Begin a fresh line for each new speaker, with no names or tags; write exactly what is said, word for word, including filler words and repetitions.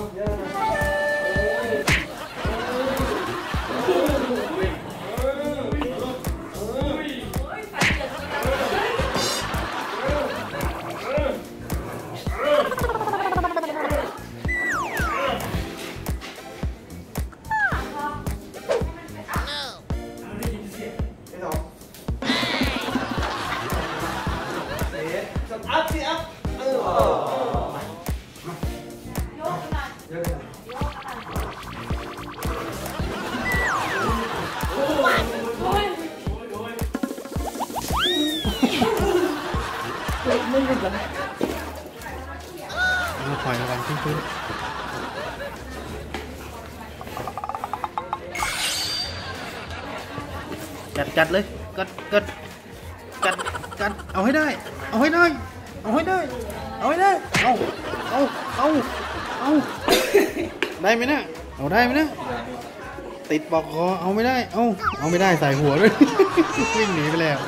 มาปล่อยระวังขึ้นๆกัดกัดเลยกัดกัดกัดกัดเอาให้ได้เอาให้ได้เอาให้ได้เอาให้ได้เอาเอาเอาเอาได้ไหมนะเอาได้ไหมนะติดปอกคอเอาไม่ได้เอาเอาไม่ได้ใส่หัวด้วยวิ่งหนีไปแล้ว